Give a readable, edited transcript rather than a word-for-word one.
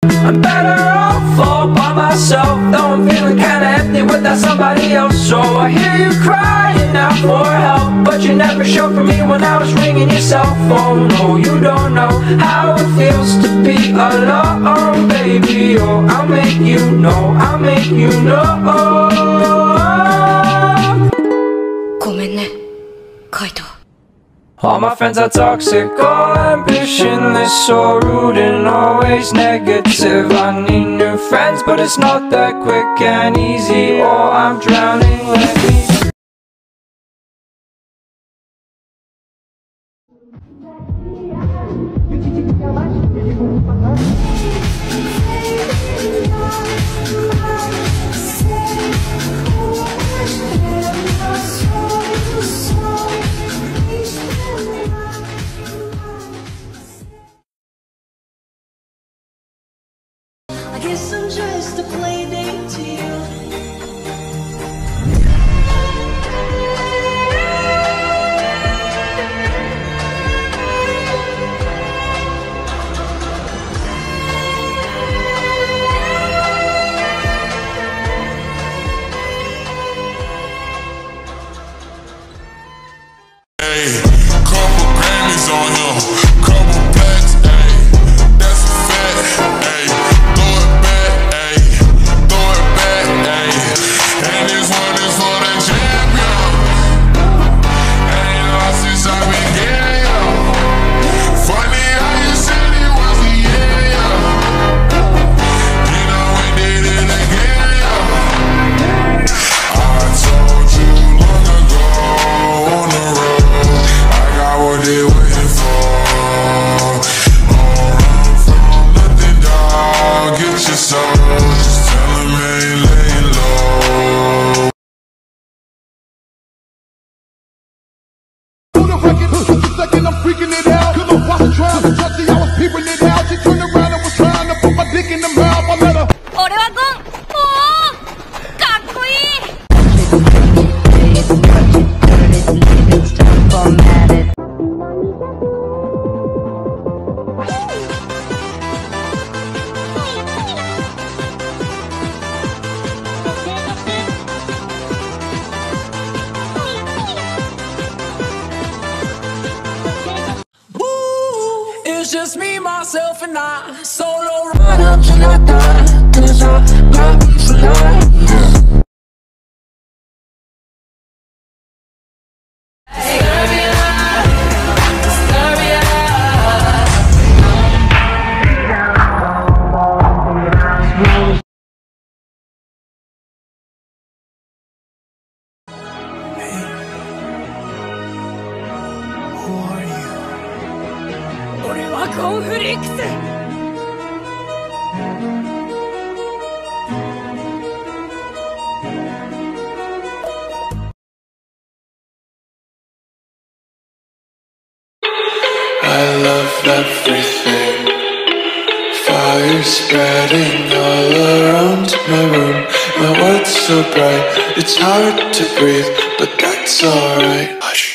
I'm better off all by myself, though I'm feeling kinda empty without somebody else. So I hear you crying out for help, but you never showed for me when I was ringing your cell phone. No, you don't know how it feels to be alone, baby. Oh, I'll make you know, I'll make you know. ごめんね、カイト。 All my friends are toxic, all ambitionless, so rude and always negative. I need new friends, but it's not that quick and easy. Oh, I'm drowning, let me I guess I'm just a playdate to you. Hey, couple Grammys on him, couple plaques, ayy, that's a fact, ayy, throw it back, ayy, and this one is for the champion, ain't lost since I began, yo, funny how you said it was the year, yo, you know we did it again, yo, I told you long ago on the road, what they waiting for. Don't run from nothing, dog. Get your soul. Just tell them ain't laying low. Do the record, just a second, I'm freaking it out. Cause I watched trying to touch it, I was peeping it out. She turned around and was trying to put my dick in the mouth. I let her. 俺はゴン。おお、かっこいい。 It's just me, myself, and I. Solo ride up till I die, 'cause I got me for life. I love everything. Fire spreading all around my room. My world's so bright, it's hard to breathe, but that's alright. Hush.